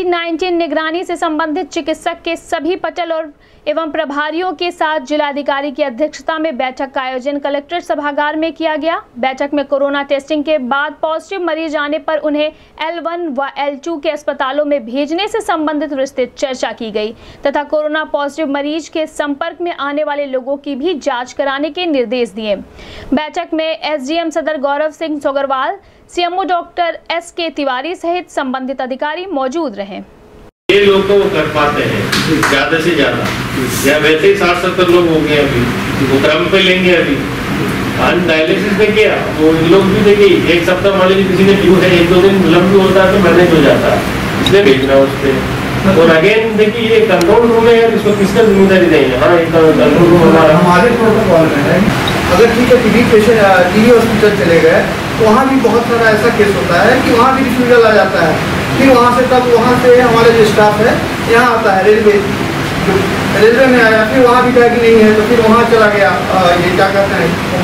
कोविड-19 निगरानी से संबंधित चिकित्सक के सभी पटल और एवं प्रभारियों के साथ जिलाधिकारी की अध्यक्षता में बैठक का आयोजन कलेक्ट्रेट सभागार में किया गया। बैठक में कोरोना टेस्टिंग के बाद पॉजिटिव मरीज आने पर उन्हें L1 व L2 के अस्पतालों में भेजने से संबंधित विस्तृत चर्चा की गई तथा कोरोना पॉजिटिव मरीज के संपर्क में आने वाले लोगों की भी जाँच कराने के निर्देश दिए। बैठक में SDM सदर Gaurav Singh Sogarwal, CMO doctor SK Tiwari सहित संबंधित अधिकारी मौजूद रहे। ये लोग तो कर पाते हैं ज्यादा से ज्यादा, या वैसे ही 60-70 लोग हो गए अभी, वो क्रम पे लेंगे अभी। आज डायलिसिस में किया वो इन लोग भी देखिए, एक सप्ताह मान लीजिए किसी ने ड्यू है, 1-2 दिन विलम्ब भी होता है तो मैनेज हो जाता है, इसलिए भेजना उस पर। और अगेन देखिए ये कंट्रोल रूम है यार, इसको किसका जिम्मेदारी देंगे। हाँ, एक कंट्रोल रूम हमारे प्रोटोकॉल में है। अगर ठीक है टीबी पेशेंट टीबी हॉस्पिटल चले गए तो वहाँ भी बहुत सारा ऐसा केस होता है कि वहाँ भी रिफ्यूजल आ जाता है। फिर वहाँ से तब वहाँ से हमारे जो स्टाफ है यहाँ आता है, रेलवे में आया, फिर वहाँ भी कहा कि नहीं है तो फिर वहाँ चला गया, ये क्या कहते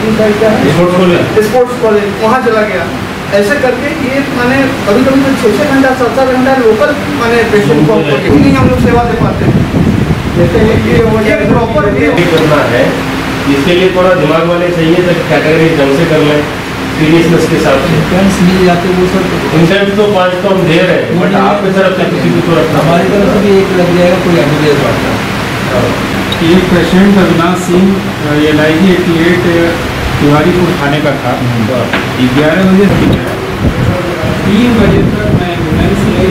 हैं स्पोर्ट्स कॉलेज, वहाँ चला गया। ऐसे करके ये माने कभी कभी तो 6-6 घंटा 7-7 घंटा लोकल माने पेशेंट को नहीं हम लोग सेवा दे पाते हैं। जैसे प्रॉपर करना है, इसके लिए थोड़ा दिमाग वाले चाहिए तो कैटेगरी ढंग से कर लें, सीरियसनेस के साथ इंश्योरेंस मिल जाते वो सर। इंश्योरेंस तो 5 तो हम दे रहे हैं, बट आपकी तरफ से किसी को तो रखना, हमारी तरफ से भी एक लग जाएगा, कोई एम्बुलेंस आता है। एक पेशेंट अविनाश सिंह LIG 88 तिवारीपुर थाने का था। 11 बजे 3 बजे तक मैं एम्बुलेंस ले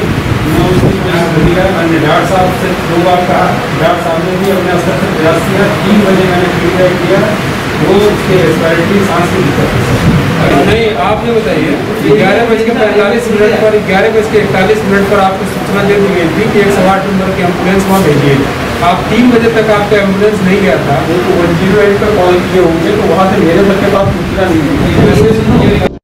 मैंने डॉक्टर साहब से 2 बार कहा, डॉक्टर साहब ने भी अपने स्तर से प्रयास किया। 3 बजे मैंने फीडबैक किया, वो उसके रेस्पिरेटरी सांस की दिक्कत है। नहीं, आप ये बताइए 11:45 पर 11:41 पर आपको सूचना दे दी गई थी कि 108 नंबर की एम्बुलेंस वहाँ भेजिए। आप 3 बजे तक आपका एम्बुलेंस नहीं गया था, वो तो 108 पर कॉल किए होंगे, तो वहाँ से मेरे तक के पास सूचना नहीं थी।